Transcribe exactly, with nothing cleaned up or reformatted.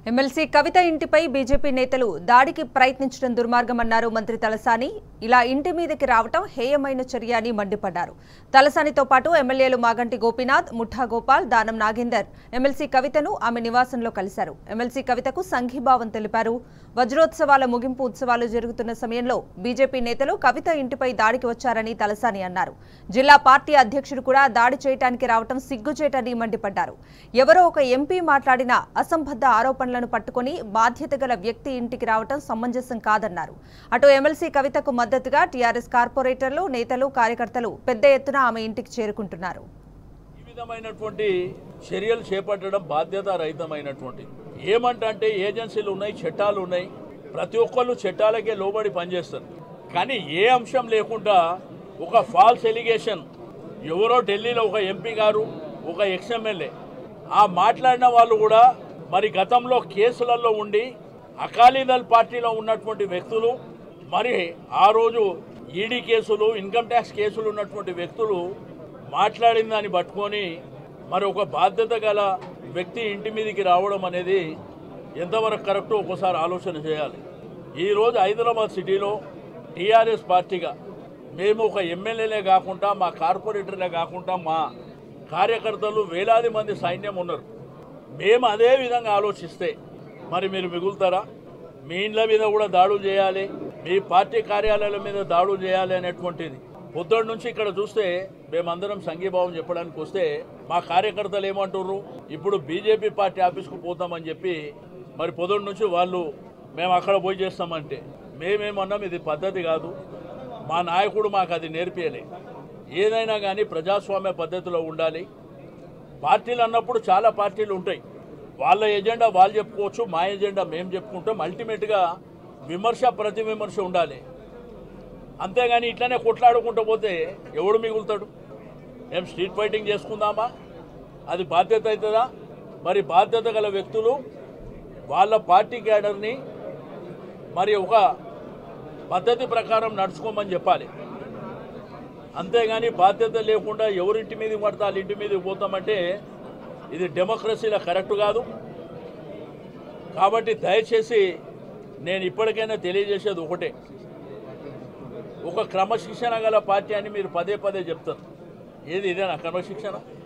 MLC కవిత ఇంటిపై BJP నేతలు దాడికి ప్రయత్నించడం దుర్మార్గమన్నారు మంత్రి తలసాని. ఇలా ఇంటి మీదకి రావటం హేయమైన చర్య అని మండిపడ్డారు. తలసానితో పాటు ఎమ్మెల్యేలు మాగంటి గోపీనాథ్, ముఠా గోపాల్, దానం నాగేందర్ ఎమ్మెల్సీ కవితను ఆమె నివాసంలో కలిశారు. ఎమ్మెల్సీ కవితకు సంఘీభావం తెలిపారు. వజ్రోత్సవాల ముగింపు ఉత్సవాలు జరుగుతున్న సమయంలో బీజేపీ నేతలు కవిత ఇంటిపై దాడికి వచ్చారని తలసాని అన్నారు. జిల్లా పార్టీ అధ్యక్షుడు కూడా దాడి చేయడానికి రావటం సిగ్గుచేటని మండిపడ్డారు. ఎవరో ఒక ఎంపీ మాట్లాడిన అసంబద్ధ ఆరోపణలను పట్టుకుని బాధ్యత గల వ్యక్తి ఇంటికి రావటం సమంజసం కాదన్నారు. అటు ఎమ్మెల్సీ కవితకు మద్దతుగా టీఆర్ఎస్ కార్పొరేటర్లు, నేతలు, కార్యకర్తలు పెద్ద ఎత్తున ఆమె ఇంటికి చేరుకుంటున్నారు. ఈ విధమైనటువంటి చర్యలు చేపట్టడం బాధ్యత రహితమైనటువంటి ఏమంటే ఏజెన్సీలు ఉన్నాయి, చట్టాలు ఉన్నాయి, ప్రతి ఒక్కళ్ళు చట్టాలకే లోబడి పనిచేస్తారు. కానీ ఏ అంశం లేకుండా ఒక ఫాల్స్ ఎలిగేషన్, ఎవరో ఢిల్లీలో ఒక ఎంపీ గారు, ఒక ఎక్స్ ఎమ్మెల్యే ఆ మాట్లాడిన వాళ్ళు కూడా మరి గతంలో కేసులలో ఉండి అకాలీదళ్ పార్టీలో ఉన్నటువంటి వ్యక్తులు, మరి ఆ రోజు ఈడీ కేసులు, ఇన్కమ్ ట్యాక్స్ కేసులు ఉన్నటువంటి వ్యక్తులు మాట్లాడిన దాన్ని పట్టుకొని మరి ఒక బాధ్యత గల వ్యక్తి ఇంటి మీదకి రావడం అనేది ఎంతవరకు కరెక్టో ఒకసారి ఆలోచన చేయాలి. ఈరోజు హైదరాబాద్ సిటీలో టీఆర్ఎస్ పార్టీగా మేము ఒక ఎమ్మెల్యేలే కాకుండా, మా కార్పొరేటర్లే కాకుండా, మా కార్యకర్తలు వేలాది మంది సైన్యం ఉన్నారు. మేము అదే విధంగా ఆలోచిస్తే మరి మీరు మిగులుతారా? మీ ఇండ్ల మీద కూడా దాడులు చేయాలి, మీ పార్టీ కార్యాలయాల మీద దాడులు చేయాలి అనేటువంటిది పొద్దున్న నుంచి ఇక్కడ చూస్తే మేమందరం సంఘీభావం చెప్పడానికి వస్తే మా కార్యకర్తలు ఏమంటున్నారు, ఇప్పుడు బీజేపీ పార్టీ ఆఫీస్కు పోతామని చెప్పి మరి పొద్దున్న నుంచి వాళ్ళు మేము అక్కడ పోయి చేస్తామంటే మేమేమన్నాం, ఇది పద్ధతి కాదు, మా నాయకుడు మాకు అది నేర్పియలే. ఏదైనా కానీ ప్రజాస్వామ్య పద్ధతిలో ఉండాలి. పార్టీలు అన్నప్పుడు చాలా పార్టీలు ఉంటాయి, వాళ్ళ ఎజెండా వాళ్ళు చెప్పుకోవచ్చు, మా ఎజెండా మేము చెప్పుకుంటాం. అల్టిమేట్గా విమర్శ ప్రతి విమర్శ ఉండాలి. అంతేగాని ఇట్లనే కొట్లాడుకుంటూ పోతే ఎవడు మిగులుతాడు? మేము స్ట్రీట్ ఫైటింగ్ చేసుకుందామా? అది బాధ్యత అవుతుందా? మరి బాధ్యత గల వ్యక్తులు వాళ్ళ పార్టీ క్యాడర్ని మరి ఒక పద్ధతి ప్రకారం నడుచుకోమని చెప్పాలి. అంతేగాని బాధ్యత లేకుండా ఎవరింటి మీదకి పడితే వాళ్ళ ఇంటి మీదకి పోతామంటే ఇది డెమోక్రసీలో కరెక్ట్ కాదు. కాబట్టి దయచేసి నేను ఇప్పటికైనా తెలియజేసేది ఒకటే, ఒక క్రమశిక్షణ గల పార్టీ అని మీరు పదే పదే చెప్తారు. ఏది ఇదేనా క్రమశిక్షణ?